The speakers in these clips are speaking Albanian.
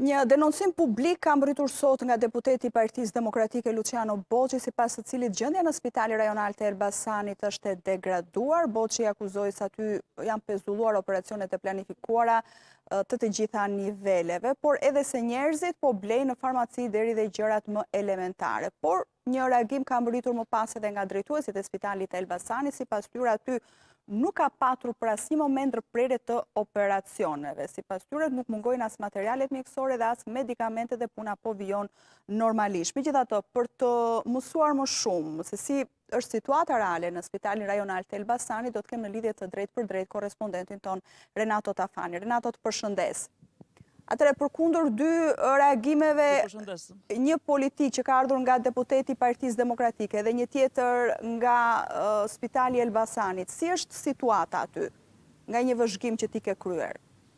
Një denoncim publik ka mbritur sot nga deputeti i Partisë Demokratike Luciano Boçi, sipas të cilit gjendja në Spitali Rajonal të Elbasanit është e degraduar. Boçi akuzoi se aty janë pezulluar operacionet e planifikuara të gjitha niveleve, por edhe se njerëzit po blejnë në farmaci deri dhe gjërat më elementare. Por një reagim ka mbritur më pas edhe nga drejtuesit e Spitalit të Elbasanit, sipas tyre aty nuk ka patur për asnjë moment ndërprerje të operacioneve. Sipas tyre nuk mungojnë as materialet mjekësore dhe as medikamente dhe puna po vijon normalisht. Megjithatë, për të mësuar më shumë se si është situata reale në Spitalin Rajonal të Elbasanit, do të kemë në lidhje të drejtë për drejtë korrespondentin ton Renato Tafani. Renato, të përshëndes. Atëre, përkundër dy reagimeve, një politik që ka ardhur nga deputeti i Partisë Demokratike dhe një tjetër nga Spitali Elbasanit, si është situata aty nga një vëzhgim që ti ke kryer?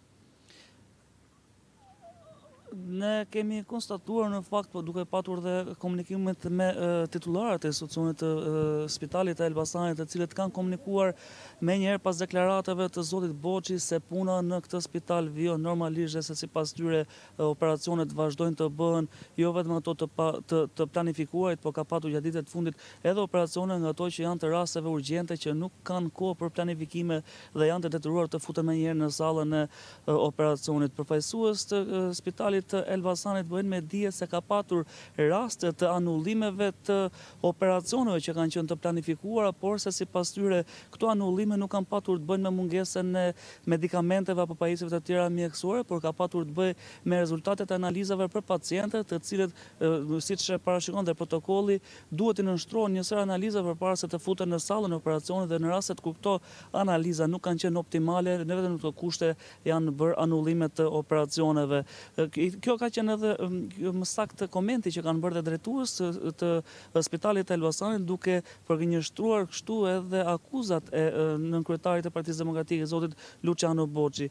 Ne kemi konstatuar në fakt, po duke patur dhe komunikimet me titullarët e institucionit të Spitalit të Elbasanit, të cilët kanë komunikuar me njëherë pas deklaratave të zotit Boçi se puna në këtë spital vijon normalisht dhe se sipas tyre operacionet vazhdojnë të bëhen jo vetëm ato të planifikuarit, por ka patur gjatë ditëve të fundit edhe operacione nga ato që janë të rasteve urgjente që nuk kanë kohë për planifikime dhe janë të detyruar të futen më njëherë në sallën e operacionit. Përfaqësues të Spitalit të Elbasanit bëjnë me dije se ka patur raste të anullimeve të operacioneve që kanë qenë të planifikuara, por se sipas tyre këto anullime nuk kanë patur të bëjnë me mungesën e medikamenteve apo pajisjeve të tjera mjekësore, por ka patur të bëjë me rezultatet e analizave për pacientët, të cilët, siç e parashikon dhe protokolli, duhet të nënshtrohen një sër analiza përpara se të futen në sallën e operacionit dhe në rastet ku këto analiza nuk kanë qenë optimale, ne vetëm në këto kushte janë bërë anullime të operacioneve. Kjo ka qenë edhe më saktë komenti që kanë bërë dhe drejtues të Spitalit të Elbasanit, duke përgënjeshtruar kështu edhe akuzat e nënkryetarit të Partisë Demokratike, zotit Luciano Boçi.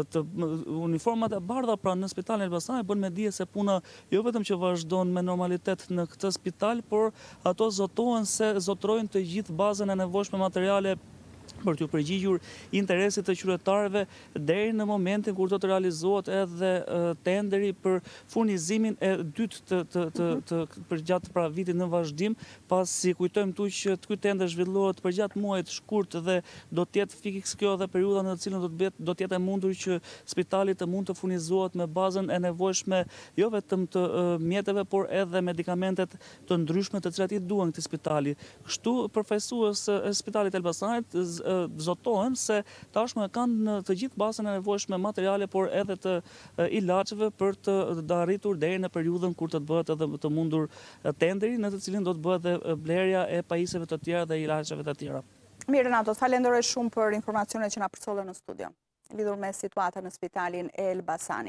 Uniformat e bardha pra në Spitalin e Elbasanit bën me dije se puna jo vetëm që vazhdon me normalitet në këtë spital, por ato zotrojnë të gjithë bazën e nevojshme materiale për të përgjigjur interesit të qytetarëve deri në momentin kur do të realizohet edhe tenderi për furnizimin e dytë për gjatë pra vitit në vazhdim, pasi kujtojmë tu që ky tender zhvillohet për gjatë muajit shkurt dhe do të jetë fiks kjo dhe periudha në të cilën do të jetë e mundur që spitali të mund të furnizohet me bazën e nevojshme jo vetëm të mjeteve, por edhe medikamentet të ndryshme të cilat i duan këtij spitali. Kështu përfaqësues e Spitalit të Elbasanit zotohen se tashmë kanë të gjithë bazën e nevojshme materiale, por edhe të ilaçeve për të arritur deri në periudhën kur të bëhet edhe të mundur tenderi, në të cilin do të bëhet edhe blerja e pajisjeve të tjera dhe ilaçeve të tjera. Mirë, Renato, falenderoj shumë për informacionet që na përsollën në studio lidhur me situatën në Spitalin e Elbasanit.